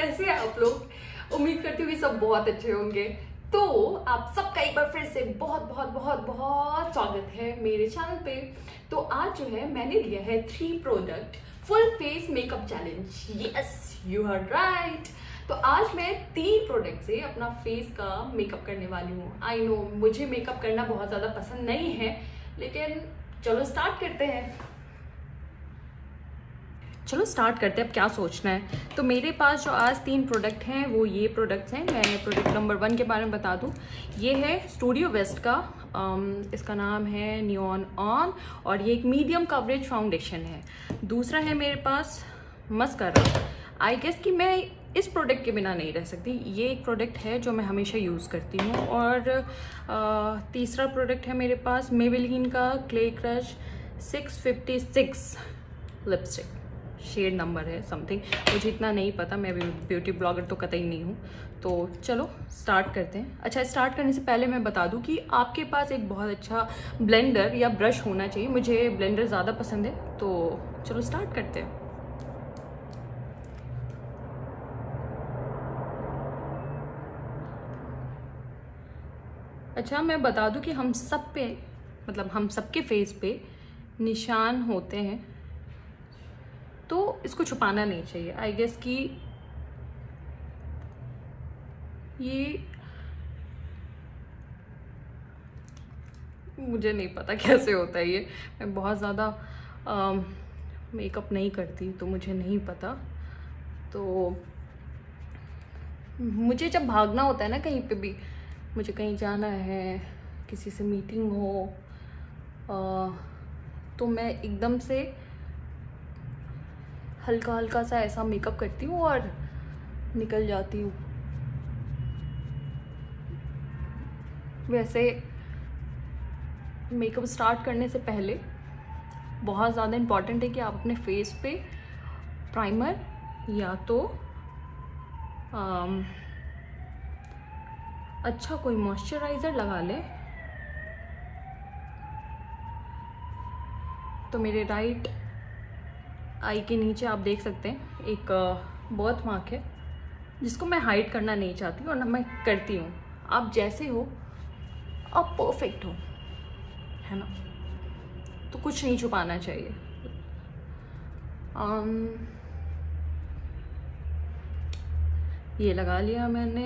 कैसे हैं आप लोग? उम्मीद करती हूँ कि सब बहुत अच्छे होंगे। तो आप सबका एक बार फिर से बहुत बहुत बहुत बहुत स्वागत है मेरे चैनल पे। तो आज जो है मैंने लिया है 3 product full face makeup challenge. Yes, you are right. तो आज मैं 3 प्रोडक्ट से अपना फेस का मेकअप करने वाली हूँ। आई नो मुझे मेकअप करना बहुत ज़्यादा पसंद नहीं है, लेकिन चलो स्टार्ट करते हैं। अब क्या सोचना है। तो मेरे पास जो आज 3 प्रोडक्ट हैं वो ये प्रोडक्ट्स हैं। मैं प्रोडक्ट नंबर 1 के बारे में बता दूं। ये है स्टूडियो वेस्ट का, इसका नाम है नियॉन ऑन, और ये एक मीडियम कवरेज फाउंडेशन है। दूसरा है मेरे पास मस्कारा। आई गेस कि मैं इस प्रोडक्ट के बिना नहीं रह सकती। ये एक प्रोडक्ट है जो मैं हमेशा यूज़ करती हूँ। और तीसरा प्रोडक्ट है मेरे पास मेबेलिन का clay crush 656 lipstick. Shade number है समथिंग, मुझे इतना नहीं पता, मैं भी ब्यूटी ब्लॉगर तो कतई नहीं हूँ। तो चलो स्टार्ट करते हैं। अच्छा, स्टार्ट करने से पहले मैं बता दूं कि आपके पास एक बहुत अच्छा ब्लेंडर या ब्रश होना चाहिए। मुझे ब्लेंडर ज़्यादा पसंद है। तो चलो स्टार्ट करते हैं। अच्छा, मैं बता दूं कि हम सब पे, मतलब हम सबके फेस पे निशान होते हैं, तो इसको छुपाना नहीं चाहिए। आई गेस कि ये मुझे नहीं पता कैसे होता है ये। मैं बहुत ज़्यादा मेकअप नहीं करती, तो मुझे नहीं पता। तो मुझे जब भागना होता है ना कहीं पे भी, मुझे कहीं जाना है, किसी से मीटिंग हो, तो मैं एकदम से हल्का हल्का सा ऐसा मेकअप करती हूँ और निकल जाती हूँ। वैसे मेकअप स्टार्ट करने से पहले बहुत ज़्यादा इम्पॉर्टेंट है कि आप अपने फेस पे प्राइमर या तो अच्छा कोई मॉइस्चराइज़र लगा लें। तो मेरे राइट आई के नीचे आप देख सकते हैं एक बर्थ मार्क है, जिसको मैं हाइड करना नहीं चाहती और ना मैं करती हूँ। आप जैसे हो आप परफेक्ट हो, है ना, तो कुछ नहीं छुपाना चाहिए। ये लगा लिया मैंने।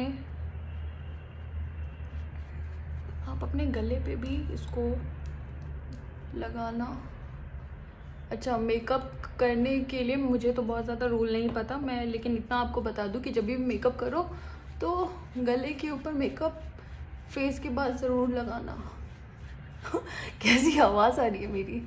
आप अपने गले पे भी इसको लगाना। अच्छा, मेकअप करने के लिए मुझे तो बहुत ज़्यादा रूल नहीं पता मैं, लेकिन इतना आपको बता दूं कि जब भी मेकअप करो तो गले के ऊपर मेकअप फेस के बाद ज़रूर लगाना। कैसी आवाज़ आ रही है मेरी?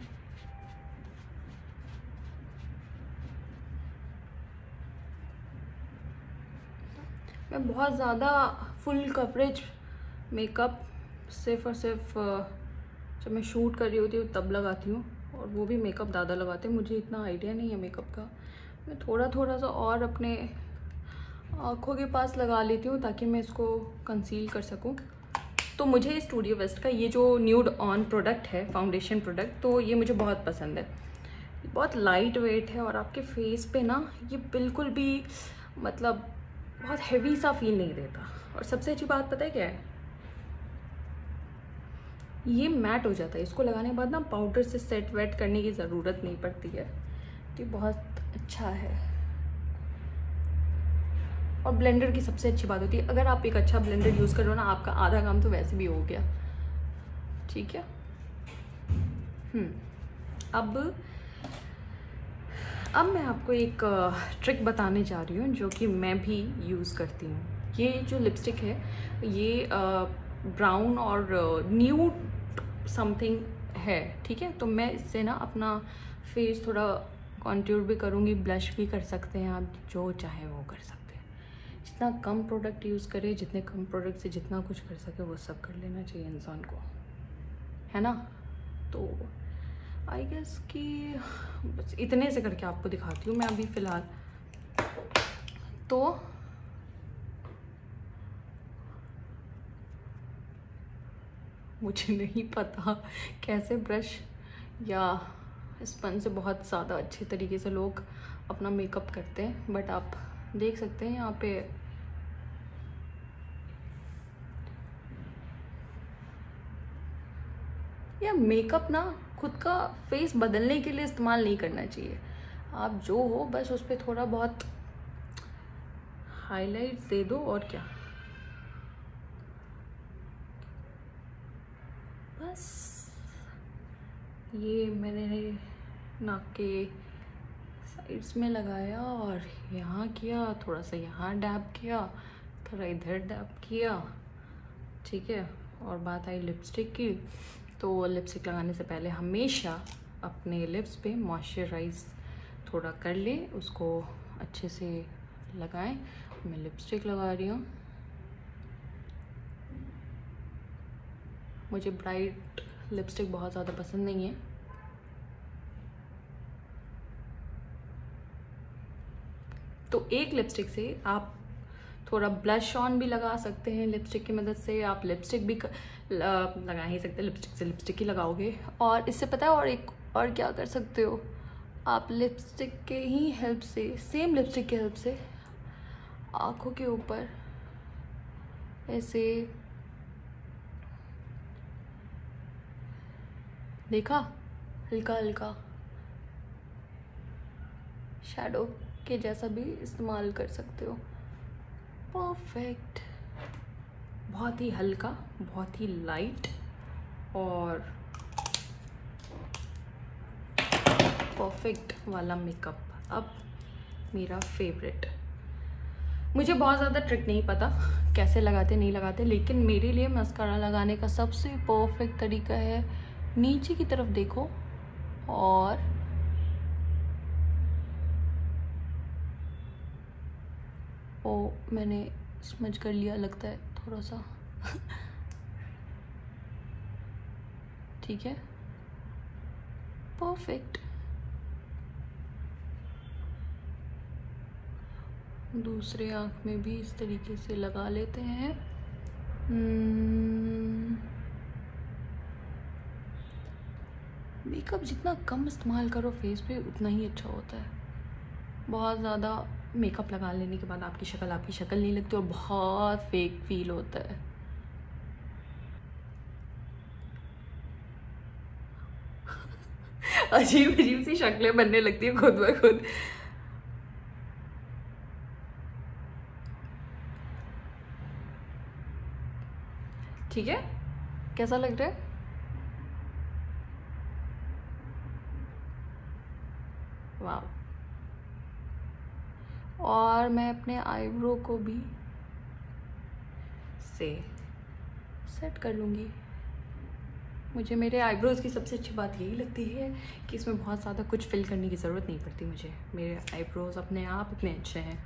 मैं बहुत ज़्यादा फुल कवरेज मेकअप सिर्फ और सिर्फ जब मैं शूट कर रही होती हूँ तब लगाती हूँ, और वो भी मेकअप दादा लगाते हैं। मुझे इतना आइडिया नहीं है मेकअप का। मैं थोड़ा थोड़ा सा और अपने आँखों के पास लगा लेती हूँ ताकि मैं इसको कंसील कर सकूँ। तो मुझे स्टूडियो वेस्ट का ये जो न्यूड ऑन प्रोडक्ट है, फाउंडेशन प्रोडक्ट, तो ये मुझे बहुत पसंद है। बहुत लाइट वेट है और आपके फेस पे ना ये बिल्कुल भी मतलब बहुत हैवी सा फील नहीं देता। और सबसे अच्छी बात पता है क्या है? ये मैट हो जाता है। इसको लगाने के बाद ना पाउडर से सेट वेट करने की ज़रूरत नहीं पड़ती है। तो ये बहुत अच्छा है। और ब्लेंडर की सबसे अच्छी बात होती है, अगर आप एक अच्छा ब्लेंडर यूज़ करो ना, आपका आधा काम तो वैसे भी हो गया। ठीक है। अब मैं आपको एक ट्रिक बताने जा रही हूँ जो कि मैं भी यूज़ करती हूँ। ये जो लिपस्टिक है ये ब्राउन और न्यूड समथिंग है, ठीक है। तो मैं इससे ना अपना फेस थोड़ा कॉन्ट्योर भी करूँगी, ब्लश भी कर सकते हैं आप, जो चाहे वो कर सकते हैं। जितना कम प्रोडक्ट यूज़ करें, जितने कम प्रोडक्ट से जितना कुछ कर सके वो सब कर लेना चाहिए इंसान को, है ना। तो आई गेस कि बस इतने से करके आपको दिखाती हूँ मैं अभी फ़िलहाल। तो मुझे नहीं पता कैसे ब्रश या स्पंज से बहुत ज़्यादा अच्छे तरीके से लोग अपना मेकअप करते हैं, बट आप देख सकते हैं यहाँ पे। या मेकअप ना खुद का फेस बदलने के लिए इस्तेमाल नहीं करना चाहिए। आप जो हो बस उस पर थोड़ा बहुत हाइलाइट्स दे दो और क्या, बस। ये मैंने नाक के साइड्स में लगाया और यहाँ किया, थोड़ा सा यहाँ डैब किया, थोड़ा इधर डैब किया, ठीक है। और बात आई लिपस्टिक की, तो लिपस्टिक लगाने से पहले हमेशा अपने लिप्स पे मॉइस्चराइज थोड़ा कर ले, उसको अच्छे से लगाएं। मैं लिपस्टिक लगा रही हूँ। मुझे ब्राइट लिपस्टिक बहुत ज़्यादा पसंद नहीं है, तो एक लिपस्टिक से आप थोड़ा ब्लश ऑन भी लगा सकते हैं। लिपस्टिक की मदद से आप लिपस्टिक भी लगा ही सकते हैं, लिपस्टिक से लिपस्टिक ही लगाओगे। और इससे पता है और एक और क्या कर सकते हो, आप लिपस्टिक के ही हेल्प से, सेम लिपस्टिक की हेल्प से आँखों के ऊपर ऐसे, देखा, हल्का हल्का शैडो के जैसा भी इस्तेमाल कर सकते हो। परफेक्ट, बहुत ही हल्का, बहुत ही लाइट और परफेक्ट वाला मेकअप। अब मेरा फेवरेट, मुझे बहुत ज़्यादा ट्रिक नहीं पता कैसे लगाते नहीं लगाते, लेकिन मेरे लिए मस्कारा लगाने का सबसे परफेक्ट तरीका है, नीचे की तरफ देखो और ओ, मैंने स्मज कर लिया लगता है थोड़ा सा ठीक है, परफेक्ट। दूसरे आँख में भी इस तरीके से लगा लेते हैं। मेकअप जितना कम इस्तेमाल करो फेस पे उतना ही अच्छा होता है। बहुत ज़्यादा मेकअप लगा लेने के बाद आपकी शक्ल नहीं लगती और बहुत फेक फील होता है। अजीब अजीब सी शक्लें बनने लगती है खुद ब खुद। ठीक है, कैसा लग रहा है? वाह। और मैं अपने आईब्रो को भी से सेट कर लूँगी। मुझे मेरे आईब्रोज़ की सबसे अच्छी बात यही लगती है कि इसमें बहुत ज़्यादा कुछ फिल करने की ज़रूरत नहीं पड़ती मुझे। मेरे आईब्रोज़ अपने आप इतने अच्छे हैं।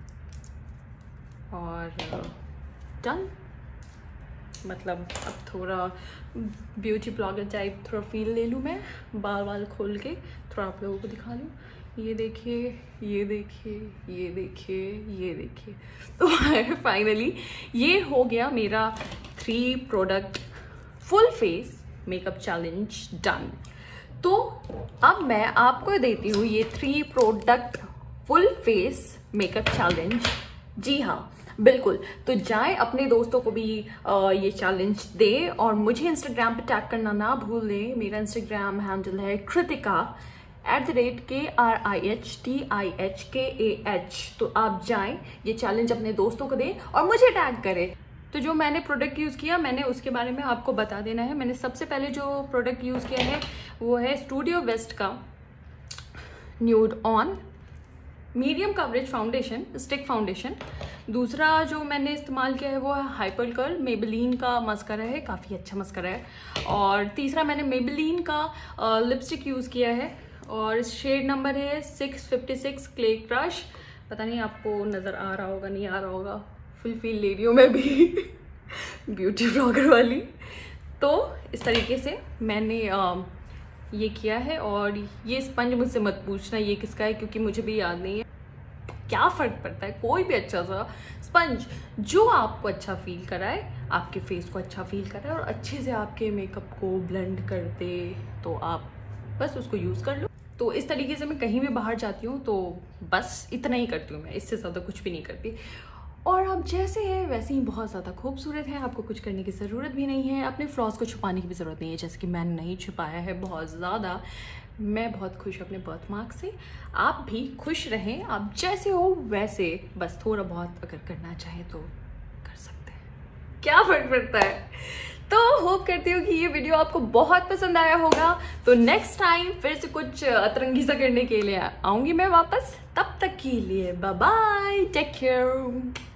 और डन, मतलब अब थोड़ा ब्यूटी ब्लॉगर टाइप थोड़ा फील ले लूँ मैं, बाल खोल के थोड़ा आप लोगों को दिखा लूँ। ये देखिए, ये देखिए, ये देखिए, ये देखिए। तो फाइनली ये हो गया मेरा 3 product full face makeup challenge done. तो अब मैं आपको देती हूँ ये 3 product full face makeup challenge. जी हाँ, बिल्कुल। तो जाएं अपने दोस्तों को भी ये चैलेंज दे और मुझे इंस्टाग्राम पे टैग करना ना भूलें। मेरा इंस्टाग्राम हैंडल है कृतिका @KRIHTIHKAH। तो आप जाएं, ये चैलेंज अपने दोस्तों को दें और मुझे टैग करें। तो जो मैंने प्रोडक्ट यूज़ किया मैंने उसके बारे में आपको बता देना है। मैंने सबसे पहले जो प्रोडक्ट यूज़ किया है वो है स्टूडियो वेस्ट का nude on medium coverage foundation, stick foundation. दूसरा जो मैंने इस्तेमाल किया है वो है हाइपर कर्ल मेबेलिन का मस्करा है, काफ़ी अच्छा मस्करा है। और तीसरा मैंने मेबेलिन का लिपस्टिक यूज़ किया है और शेड नंबर है 656 क्ले क्रश। पता नहीं आपको नज़र आ रहा होगा नहीं आ रहा होगा, फुल फील ले रही हूँ मैं भी ब्यूटी ब्लॉगर वाली। तो इस तरीके से मैंने ये किया है। और ये स्पंज मुझसे मत पूछना ये किसका है, क्योंकि मुझे भी याद नहीं है। क्या फ़र्क पड़ता है, कोई भी अच्छा सा स्पंज जो आपको अच्छा फील कराए, आपके फेस को अच्छा फील कराए और अच्छे से आपके मेकअप को ब्लेंड कर दे, तो आप बस उसको यूज़ कर लो। तो तो इस तरीके से मैं कहीं भी बाहर जाती हूँ तो बस इतना ही करती हूँ मैं, इससे ज़्यादा कुछ भी नहीं करती। और आप जैसे हैं वैसे ही बहुत ज़्यादा खूबसूरत है, आपको कुछ करने की ज़रूरत भी नहीं है, अपने फ्लॉज को छुपाने की भी ज़रूरत नहीं है, जैसे कि मैंने नहीं छुपाया है बहुत ज़्यादा। मैं बहुत खुश हूँ अपने बर्थ मार्क से। आप भी खुश रहें, आप जैसे हो वैसे, बस थोड़ा बहुत अगर करना चाहे तो कर सकते हैं, क्या फ़र्क पड़ता है। तो होप करती हूँ कि ये वीडियो आपको बहुत पसंद आया होगा। तो नेक्स्ट टाइम फिर से कुछ अतरंगी सा करने के लिए आऊँगी मैं वापस। तब तक के लिए बाय बाय, टेक केयर।